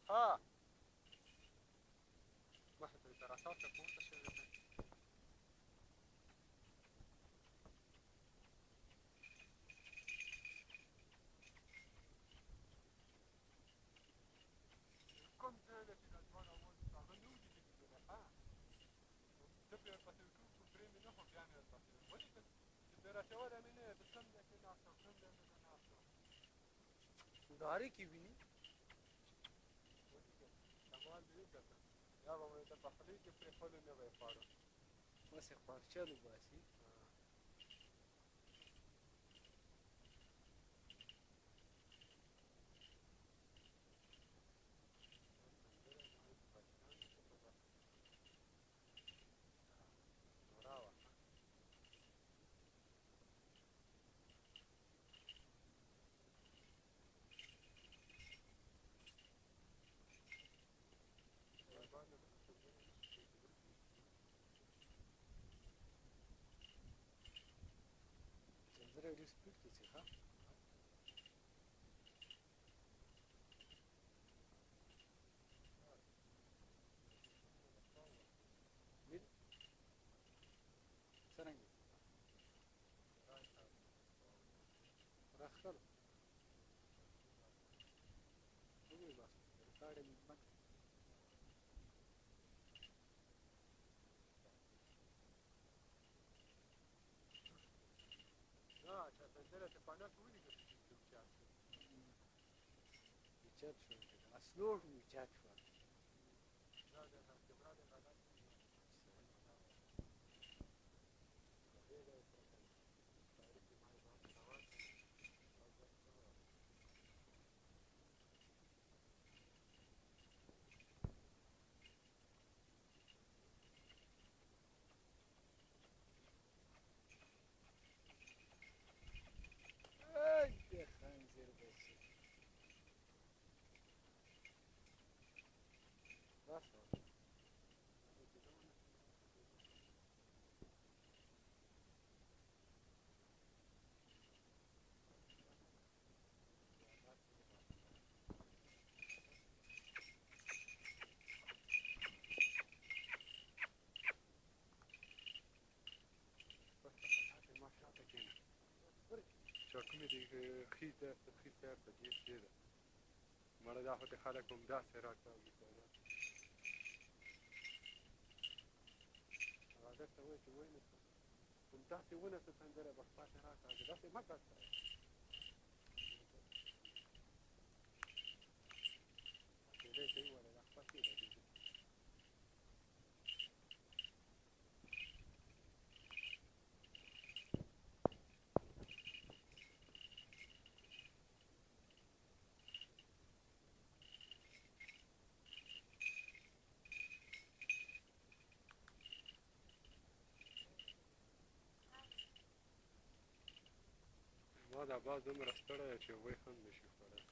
ها مخې ته تر اساسه پورته شوې ده کوم ځای ده چې دا دواړه اول هغه نه وو لیدلي کنه ها زه پرې ورپسې وکړم خو پرې مې نه خو بیا مې ورپسې ولیکل چې پرې راچولی مې نه یم ته کوم ځای کې ناست وم کوم ځای نه ناست وم ګارې کې ویني ولیکل کمال دې وکتل یا به مې ته په خولې کې پرېښودو نه به یې خوړو بس یې خوارچل وباسي سندره ډېر سپیډ کې ځي ښه څرنګه راښکلو وګورئ بس ریکارډ یې بند چې سندره چې په نس ولیکل چې اوچات شو اوچت شو اسلوټ اوچت شو دا د کیمرا د غلط خنزیر بچه راست کومې د ښي سیر ته ډېر ښې ده مړه دا خو د خلک همداسې راکاږي کنه هغه درته وایي چې ونیسه همداسې ونیسه سندره به خپاته راکاږي داسې مه کړه کېدای ته وویله دا خپاتې لګېږي ما دا باز دومره ستړی یم چې اوبه یې هم نه شي خوړلی